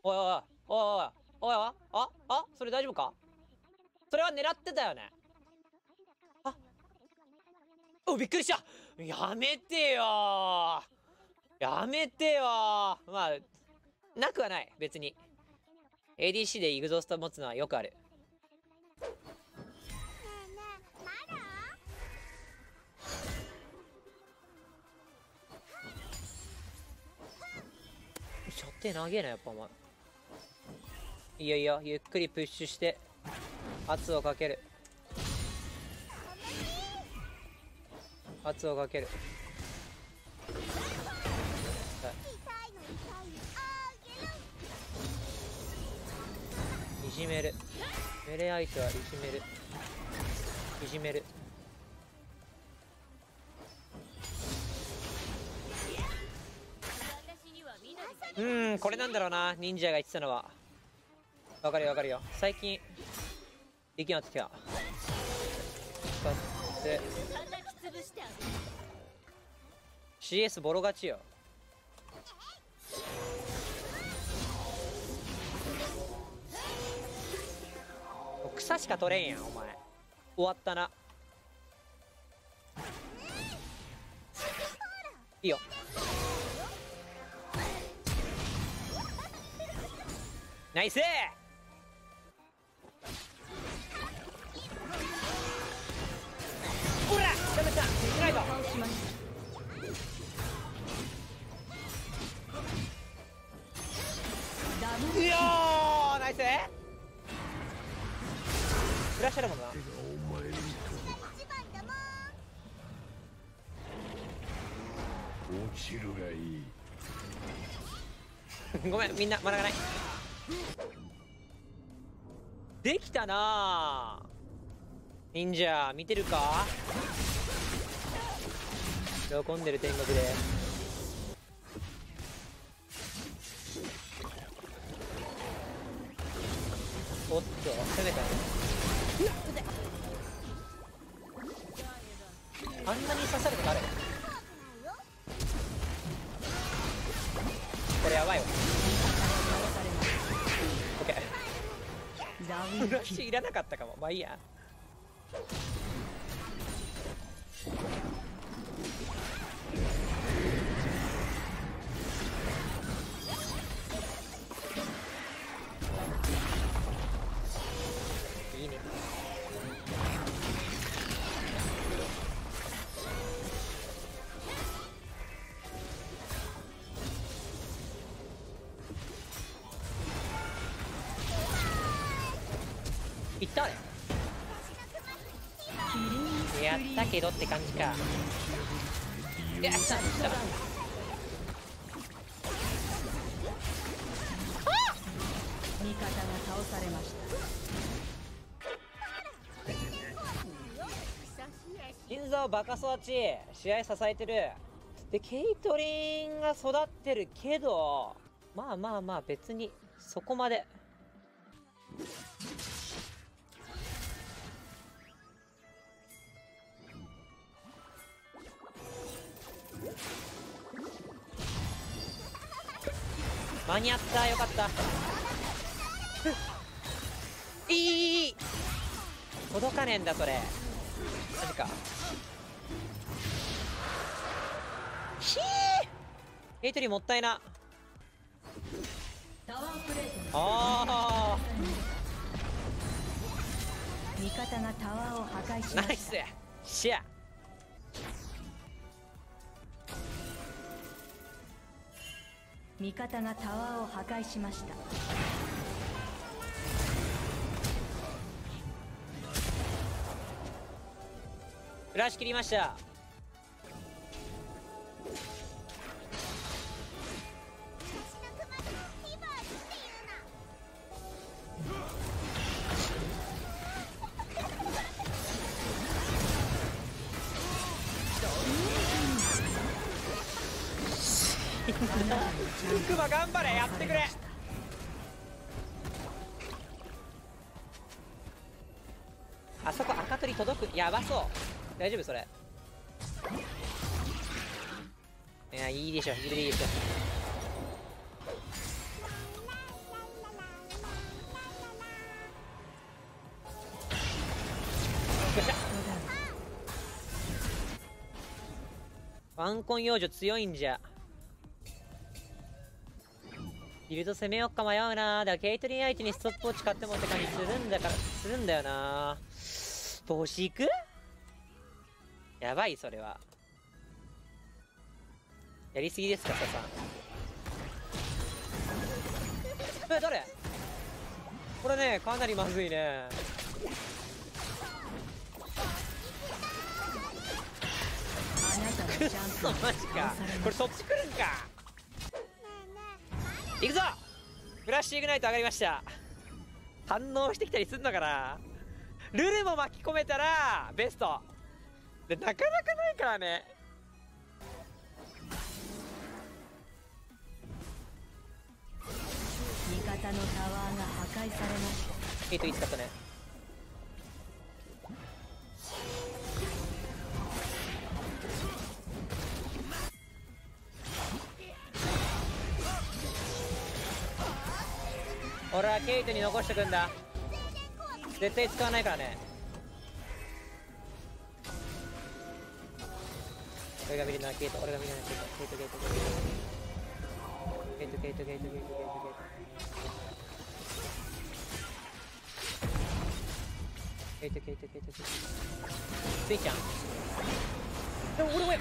おいおいおいおいおい、それ大丈夫か？それは狙ってたよね。お、びっくりした。やめてよー。やめてよー。まあなくはない、別に。 ADC でイグゾースト持つのはよくある。射程長えな、やっぱお前。いいよいいよ、ゆっくりプッシュして圧をかける。圧をかける。いじめる。メレ相手はいじめる。いじめる。これなんだろうな、忍者が言ってたのは。わかるよわかるよ。最近できなくなってきた。使って CS ボロ勝ちよ。草しか取れんやんお前。終わったな。いいよ。ナイスー。ほらダメだ、しないと。いやーナイス。フラッシュだもんな。 落ちるがいい。 ごめん、みんな学がない。できたなあ。忍者見てるか？喜んでる天国で。おっと攻めたね。あんなに刺さることある？これやばいわ。オッケー。フラッシュいらなかったかも。まあいいや。いいね。いったね。やったけどって感じか。いや、した。 味方が倒されました。 心臓バカ育ち、試合支えてる。でケイトリンが育ってるけど、まあまあまあ別にそこまで。間に合った、よかった。いい届かねえんだそれ。マジか。ひーケイトリンもったいな。 タワープレートあ味方がタワーを破壊しーナイスました。 シェア。 味方がタワーを破壊しました。 フラッシュ切りました。クマ頑張れ、やってくれ。あそこ赤鳥届く。やばそう。大丈夫それ。いやいいでしょ、いいでしょ。 ワンコン幼女強いんじゃ。ビルド攻めよっか迷うな。だからケイトリン相手にストップウォッチ買ってもって感じするんだよな。帽子行く？やばい、それは。やりすぎですか、サさん。誰？これね、かなりまずいね。くっそ、マジか。これそっち来るんか。行くぞ。フラッシュイグナイト上がりました。反応してきたりすんのかな。ルルも巻き込めたらベストで、なかなかないからね。 味方のタワーが破壊されました。 いい使ったね。俺はケイトに残してくんだ。絶対使わないからね。俺が見るのはケイト、俺が見るのはケイト、ケイト、ケイト、ケイト、ケイト、ケイト、ケイト、ケイト、ケイト、ケイト、ケイト、ケイト、ケイト、ケイト、ケイト、スイちゃん。でも俺もや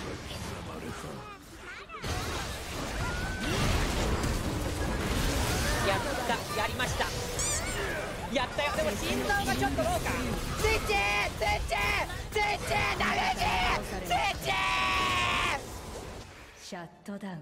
やりました。やったよ。でも心臓がちょっとローか。スイッチダメージスイッチシャットダウン。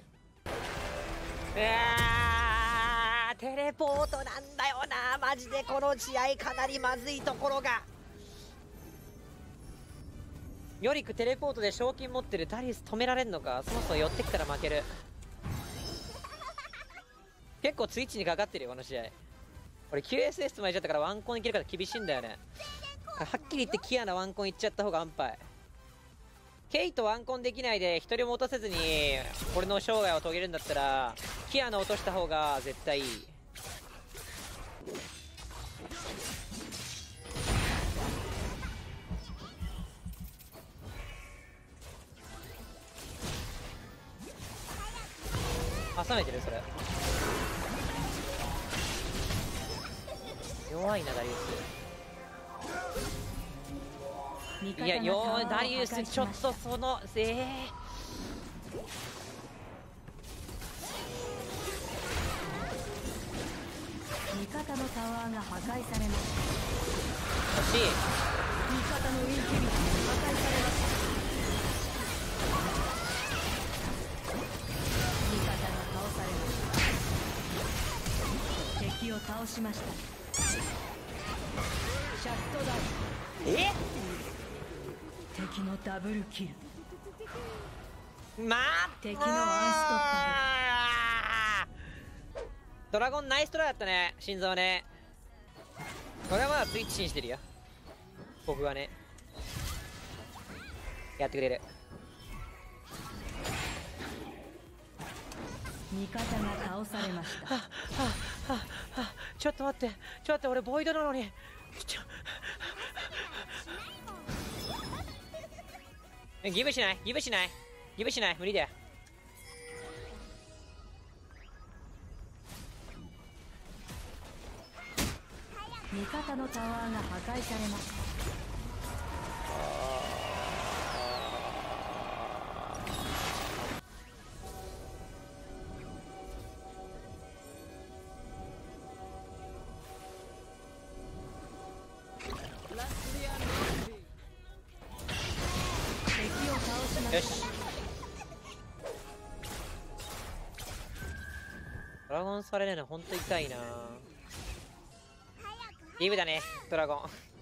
テレポートなんだよな。マジでこの試合かなりまずいところが。ヨリクテレポートで賞金持ってる。ダリウス止められんのか。そもそも寄ってきたら負ける。結構ツイッチにかかってるよこの試合。俺 QSS と前じゃったからワンコンいけるから厳しいんだよね。はっきり言ってキアナワンコンいっちゃった方が安牌。ケイトワンコンできないで一人も落とせずに俺の生涯を遂げるんだったらキアナ落とした方が絶対いい。挟めてるそれ。弱いなダリウス。いやダリウスちょっとその味方のタワーが破壊されました。 欲しい。 味方のインヒビターが破壊されました。味方が倒されました。敵を倒しました。シャットダウン。敵のダブルキル。敵のアンストッパブル。ドラゴンナイストライだったね。心臓ね。これはまだツイッチ信じてるよ僕はね。やってくれる。 味方が倒されました。 ちょっと待って俺ボイドなのにギブしない無理だよ。 味方のタワーが破壊されました。 よし。ドラゴンされないのほんと痛いな。ギブだねドラゴン。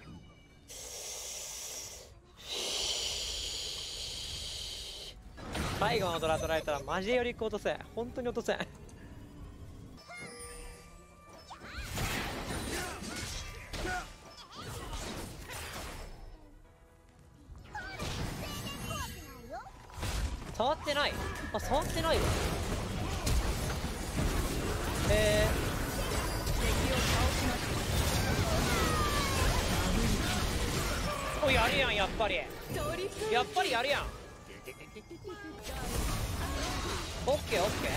最後のドラ取られたらマジでより落とせん。本当に落とせん。触ってない。触ってないわ。お、やるやん。やっぱりやるやん。 オッケーオッケー。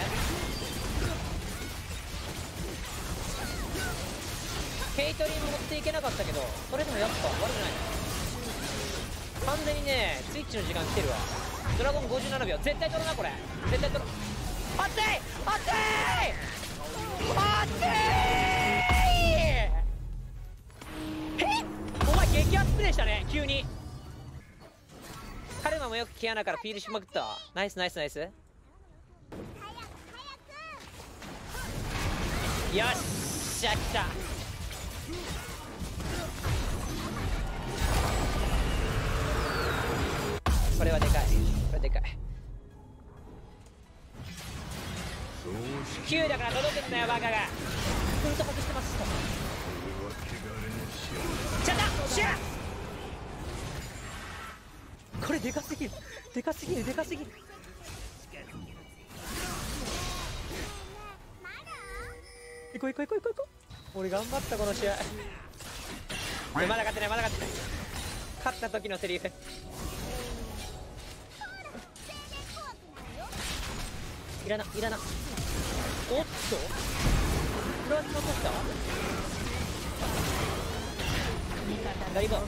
ケイトリン持っていけなかったけど、それでもやっぱ悪くない。完全にねスイッチの時間来てるわ。ドラゴン57秒絶対取るなこれ。絶対取る。熱い熱い熱い。お前激アツプレイしたね急に。カルマもよくキアナからピールしまくったわ。ナイスナイスナイス。よっしゃ来た。これはでかい。これでかい。9だから届くんだよバカが。フルト外してます。ちゃったシュッ。これでかすぎるでかすぎるでかすぎる。行こう行こう行こう行こう行こう。俺頑張ったこの試合。まだ勝ってないまだ勝ってない。勝った時のセリフ。いらな、いらな。おっとフランス残したガリバー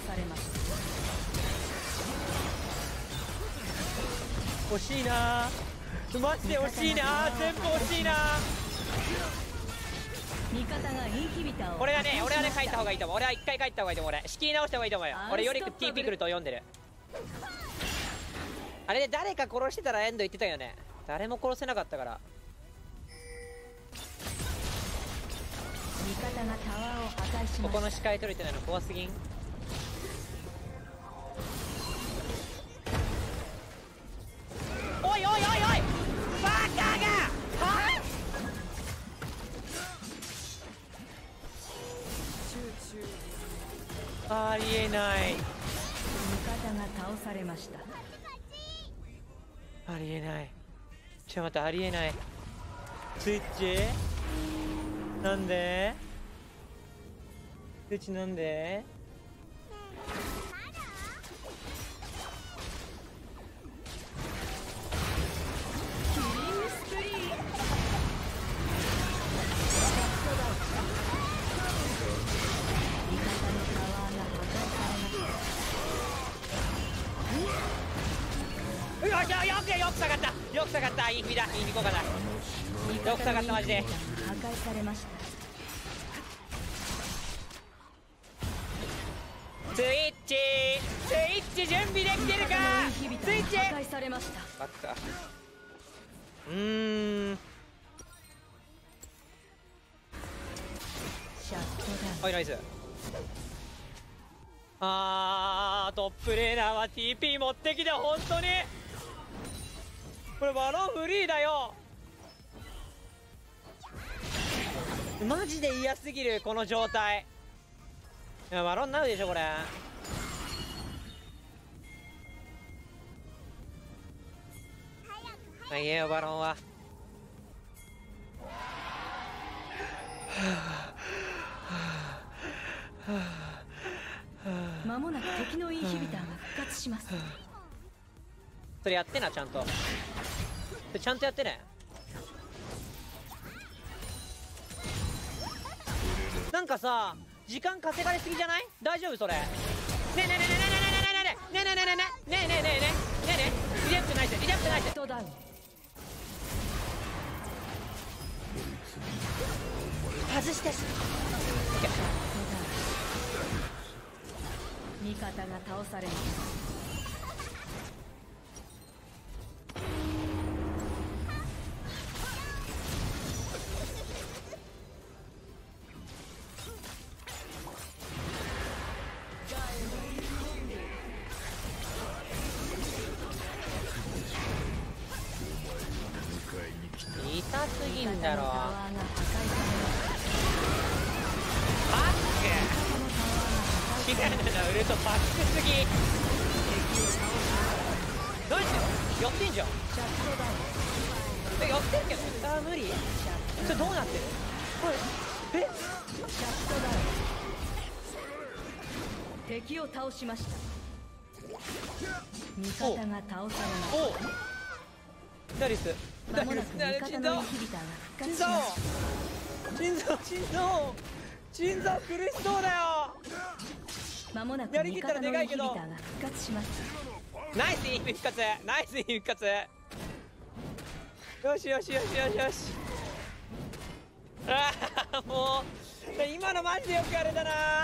惜しいなー。マジで惜しいなー。全部惜しいなー。 味方がインヒビターを。 俺はね帰った方がいいと思う。俺は一回帰った方がいいと思う。俺仕切り直した方がいいと思うよ。俺より TP 来ると読んでる。あれで誰か殺してたらエンド言ってたよね。誰も殺せなかったから。 味方がタワーを破壊しました。 ここの視界取れてないの怖すぎん。おいおいおいおいバカがはありえない。 味方が倒されました。 ありえない。ちょっと待ってありえない。スイッチなんでスイッチなんで。よく下がったよく下がった。いい振りだ。いい2個かだ。よく下がったマジで。 破壊されました。 スイッチスイッチ準備できてるか。スイッチ破壊されました。 バックか。 シャットダウン。 はいナイス。トップレーナーは TP 持ってきた。本当にこれバロンフリーだよ。マジで嫌すぎるこの状態。いやバロンなるでしょこれ。まあいいよバロンは。 間もなく敵のインヒビターが復活します。 それやってなちゃんと。ちゃんとやってね。なんかさ時間稼がれすぎじゃない？大丈夫それ？ねえねえねえねえねえねえねえねえねえねえねえねえねえねえねえねえねえねえリダプトナイスリダプトナイス。 シャットダウン。 外して。 味方が倒されます。 痛すぎんだろ。 タワーが破壊されまバックキラナのウルトバックすぎ。何してんの？寄ってんじゃん。 した。シャットダウン。 寄ってるけど無理。それどうなってる？これシャットダウン。敵を倒しました。 味方が倒されます。 おおナリスまもなく味方心臓のインヒビターが復活し心臓ます。 心臓苦しそうだよ。 まもなくやりきった味方のインらでかいけどヒビターが復活します。 ナイスイン復活、ナイスイン復活。よしよしよしよしよし。ああもう今のマジでよくやれたな。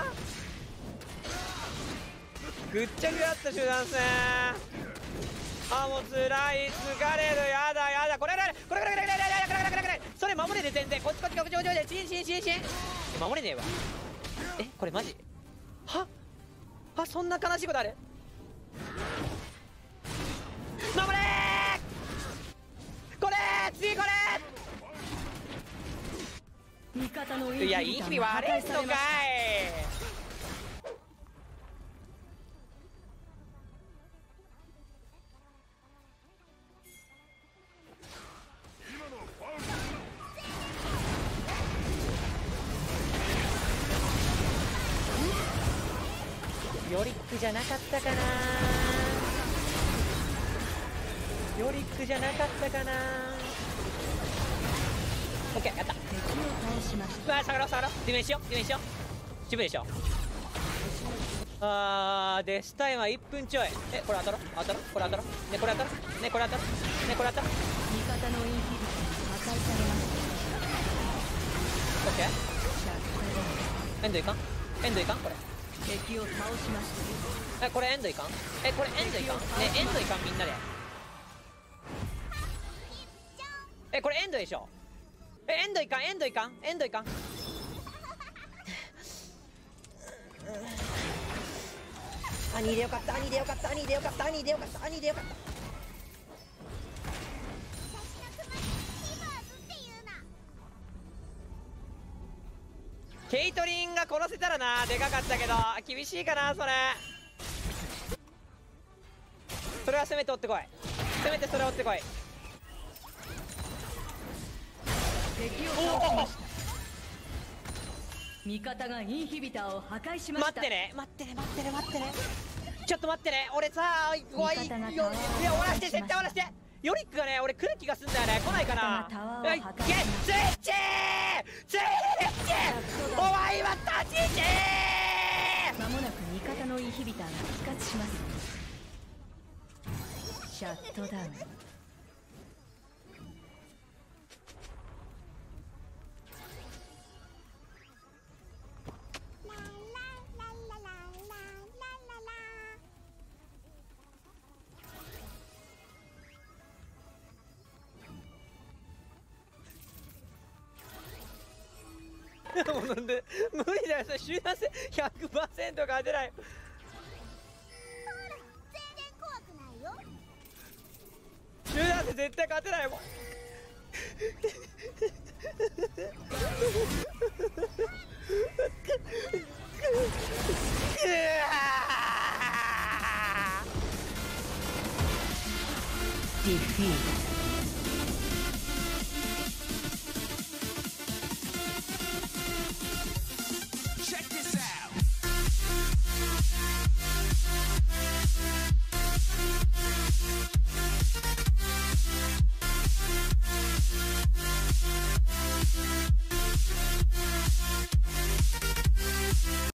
ぐっちゃぐちゃだった集団戦。あもうつらい、疲れる、やだやだ、これそれ守れる、全然こっちチン守れねえわ。えこれマジはそんな悲しいことある。守れー、これ次これ。 味方のインいやインヒビタヒビ割ーが破壊れんのかい。 されました。 ヨリックじゃなかったかな。ヨリックじゃなかったかな。オッケーやった。 敵を倒しました。 うわ下がろうディフェンスしよう自分でしょ。デスタイムは1分ちょい。えこれ当たろこれ当たろねこれ当たろねこれ当たろねこれ当たろ。 味方のインヒビターが破壊されました。 オッケー。 シャッターダウン。 エンドいかんこれ。 敵を倒しました。 えこれエンドいかん。えこれエンドいかんねエンドいかんみんなで。えこれエンドでしょ。えエンドいかん兄でよかった。ケイトリンが殺せたらな、でかかったけど厳しいかなそれ。それは攻めて追ってこい。それ追ってこい。 敵を倒しました。味方がインヒビターを破壊しました。 待ってねちょっと待ってね。俺さ怖いよ。いや終わらして、絶対終わらして。ヨリックがね俺来る気がすんだよね。来ないかな。ゲッツイッチお前は立ち位置。 まもなく味方のインヒビターが復活します。シャットダウン。 もうなんで無理だよ、それ集団戦 100% 勝てない。集団戦絶対勝てないもん。 ディフィート。